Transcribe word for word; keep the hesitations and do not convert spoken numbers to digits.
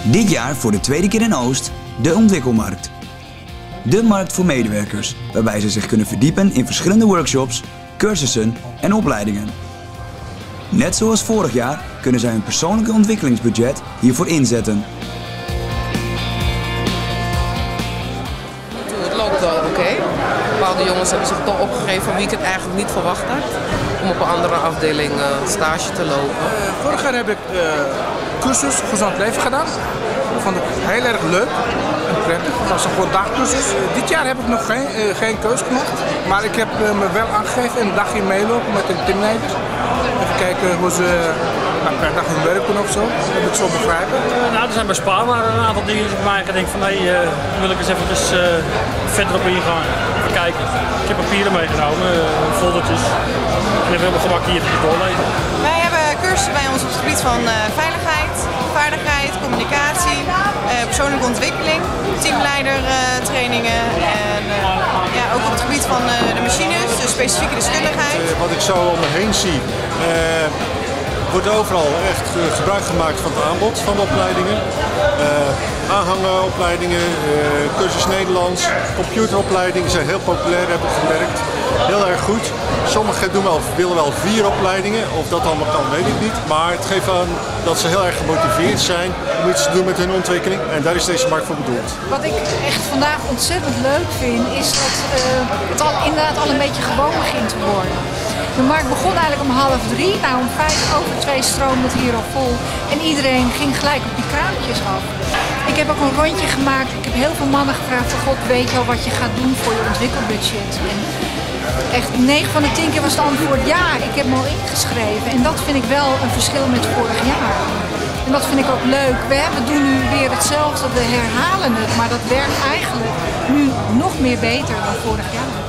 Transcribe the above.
Dit jaar voor de tweede keer in Oost de Ontwikkelmarkt. De markt voor medewerkers, waarbij ze zich kunnen verdiepen in verschillende workshops, cursussen en opleidingen. Net zoals vorig jaar kunnen zij hun persoonlijke ontwikkelingsbudget hiervoor inzetten. Het loopt wel oké. Okay. Bepaalde jongens hebben zich toch opgegeven wie ik het eigenlijk niet verwacht had. Om op een andere afdeling uh, stage te lopen. Uh, vorig jaar heb ik uh, cursus gezond leven gedaan. Dat vond ik heel erg leuk en prettig. Het was een gewoon dagcursus. Uh, dit jaar heb ik nog geen, uh, geen keus gemaakt. Maar ik heb uh, me wel aangegeven een dagje meelopen met een teamleider. Even kijken hoe ze uh, per dag hun werk doen of zo. Dat heb ik zo begrijpen. Uh, nou, er zijn bij Spaar maar een aantal dingen die bij mij gedacht van nee, uh, wil ik eens even dus, uh, verder op ingaan. Even kijken. Ik heb papieren meegenomen, uh, foldertjes. En even helemaal gemak hier te doorlezen. Wij hebben cursussen bij ons op het gebied van uh, veiligheid, vaardigheid, communicatie, uh, persoonlijke ontwikkeling, teamleidertrainingen uh, en uh, ja, ook op het gebied van uh, de machines, de specifieke deskundigheid. Uh, wat ik zo om me heen zie, uh, wordt overal echt uh, gebruik gemaakt van het aanbod van de opleidingen. Uh, aanhangeropleidingen, uh, cursus Nederlands, computeropleidingen zijn heel populair, heb ik gemerkt. Heel erg goed. Sommigen doen wel, willen wel vier opleidingen, of dat allemaal kan, weet ik niet. Maar het geeft aan dat ze heel erg gemotiveerd zijn om iets te doen met hun ontwikkeling. En daar is deze markt voor bedoeld. Wat ik echt vandaag ontzettend leuk vind, is dat uh, het al, inderdaad al een beetje gewoon begint te worden. De markt begon eigenlijk om half drie, nou om vijf over twee stroomde het hier al vol. En iedereen ging gelijk op die kraampjes af. Ik heb ook een rondje gemaakt. Ik heb heel veel mannen gevraagd van God, weet je al wat je gaat doen voor je ontwikkelbudget? En echt negen van de tien keer was het antwoord ja, ik heb me al ingeschreven. En dat vind ik wel een verschil met vorig jaar. En dat vind ik ook leuk. We, we doen nu weer hetzelfde, we herhalen het, maar dat werkt eigenlijk nu nog meer beter dan vorig jaar.